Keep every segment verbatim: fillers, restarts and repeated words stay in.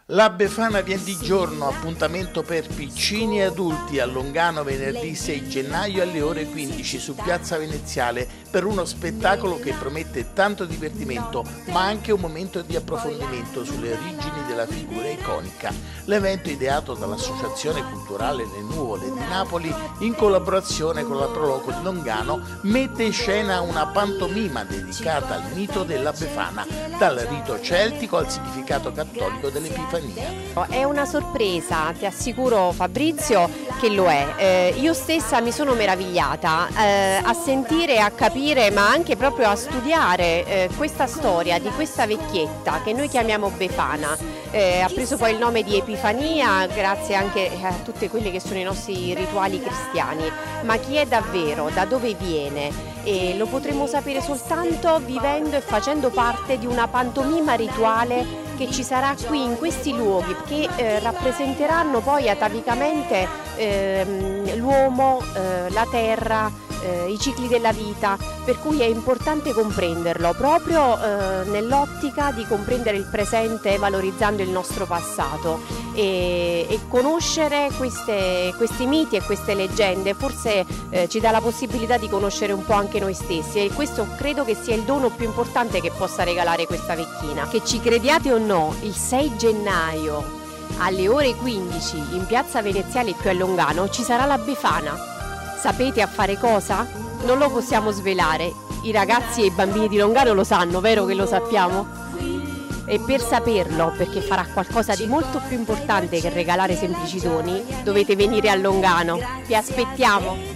La Befana viene di giorno, appuntamento per piccini e adulti a Longano venerdì sei gennaio alle ore quindici su Piazza Veneziale per uno spettacolo che promette tanto divertimento ma anche un momento di approfondimento sulle origini della figura iconica. L'evento, ideato dall'Associazione Culturale Le Nuvole di Napoli in collaborazione con la Proloco di Longano, mette in scena una pantomima dedicata al mito della Befana, dal rito celtico al significato cattolico dell'Epifania. È una sorpresa, ti assicuro Fabrizio che lo è. Eh, io stessa mi sono meravigliata eh, a sentire, a capire, ma anche proprio a studiare eh, questa storia di questa vecchietta che noi chiamiamo Befana. Eh, ha preso poi il nome di Epifania grazie anche a tutti quelli che sono i nostri rituali cristiani. Ma chi è davvero? Da dove viene? E lo potremo sapere soltanto vivendo e facendo parte di una pantomima rituale che ci sarà qui in questi luoghi, che eh, rappresenteranno poi atavicamente eh, l'uomo, eh, la terra, eh, i cicli della vita, per cui è importante comprenderlo proprio eh, nell'ottica di comprendere il presente valorizzando il nostro passato e, e conoscere queste, questi miti e queste leggende forse eh, ci dà la possibilità di conoscere un po' anche noi stessi, e questo credo che sia il dono più importante che possa regalare questa vecchina. Che ci crediate o no, il sei gennaio alle ore quindici in Piazza Veneziale qui a Longano ci sarà la Befana. Sapete a fare cosa? Non lo possiamo svelare, i ragazzi e i bambini di Longano lo sanno, vero che lo sappiamo? E per saperlo, perché farà qualcosa di molto più importante che regalare semplici doni, dovete venire a Longano. Vi aspettiamo!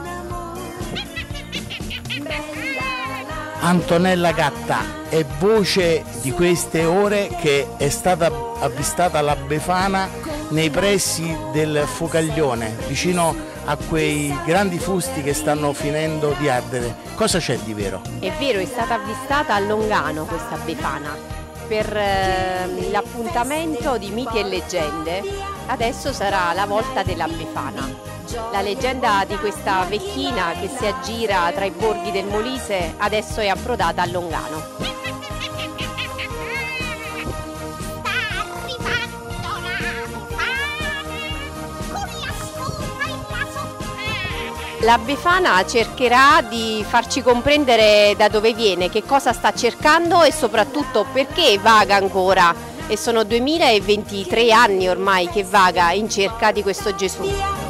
Antonella Gatta è voce di queste ore che è stata avvistata la Befana nei pressi del Focaglione, vicino a quei grandi fusti che stanno finendo di ardere. Cosa c'è di vero? È vero, è stata avvistata a Longano questa Befana per eh, l'appuntamento di miti e leggende. Adesso sarà la volta della Befana. La leggenda di questa vecchina che si aggira tra i borghi del Molise adesso è approdata a Longano. La Befana cercherà di farci comprendere da dove viene, che cosa sta cercando e soprattutto perché vaga ancora. E sono duemilaventitré anni ormai che vaga in cerca di questo Gesù.